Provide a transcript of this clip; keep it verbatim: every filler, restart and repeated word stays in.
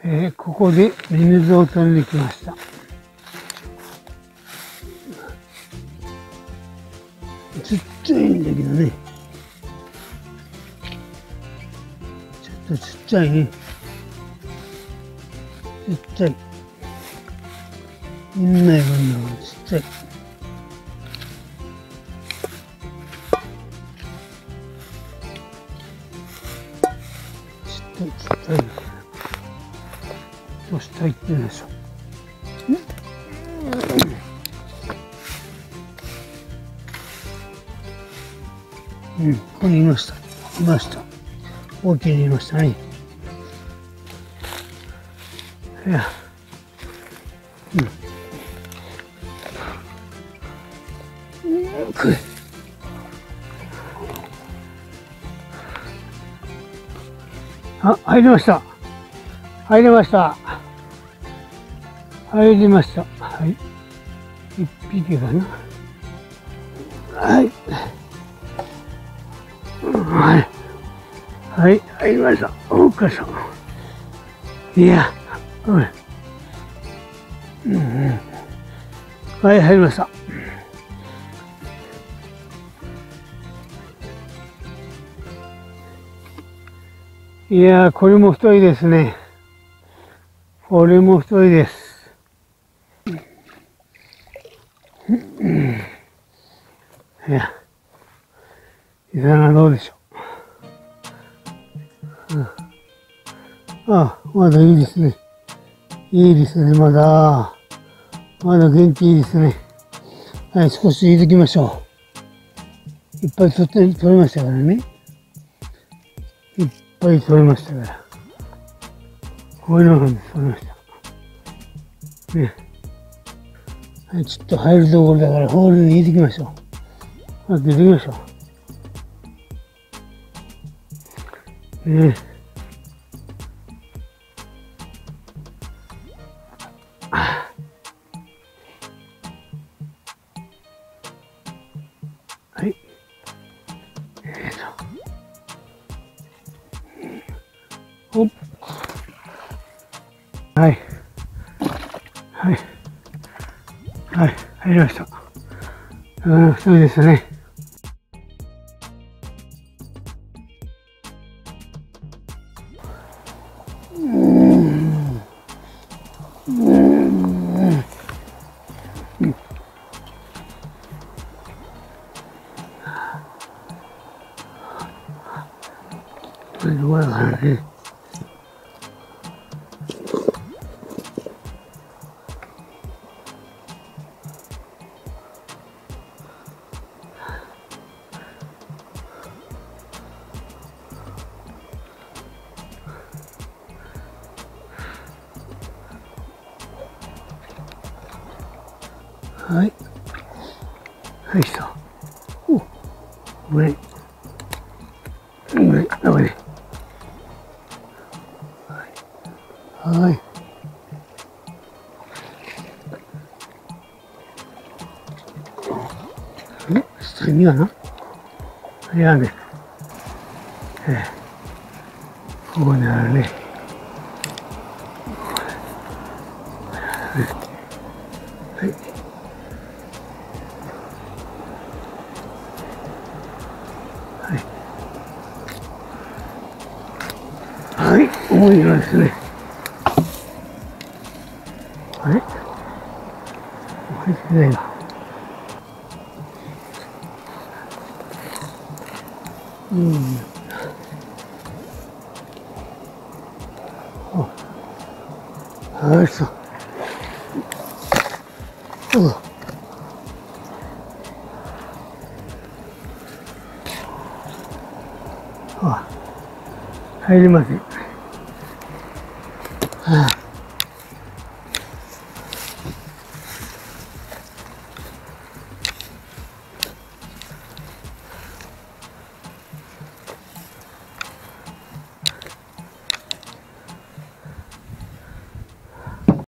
えー、ここでミミズを取りに来ました。ちっちゃいんだけどね。ちょっとちっちゃいね。ちっちゃい。みんない分のちっちゃい。ちっちゃいちっちゃい。どうしたいって言うんでしょう。うん、ここにいました。いました。大きいにいましたね。いや、うん。うん、これ。あ、入りました。入りました。入りました。はい。一匹かな。はい。はい。はい、入りました。お母さん。いや、うん。うんうん、はい、入りました。いやー、これも太いですね。これも太いです。うん、いや、膝がどうでしょう。うん、あ、まだいいですね。いいですね、まだ。まだ元気いいですね。はい、少し入れてきましょう。いっぱい取って、取れましたからね。いっぱい取れましたから。こういうのが取れました。ね。はい、ちょっと入るところだからホールに入れてきましょう。入れてきましょう。ね。はい。えーと。おっ。はい。はい。はい。入りました。うん、そうですね。うん。うん。うん。これどうやからね。はい。はい、そう。お、これ。これ、これ。はい。ん、下にはな。いやね。ええ。ここにあるね。はい。はい。はい、重いのですね。あれ？入ってないな。うん。あ、はい、そう。うん。あ、入りません。はあ。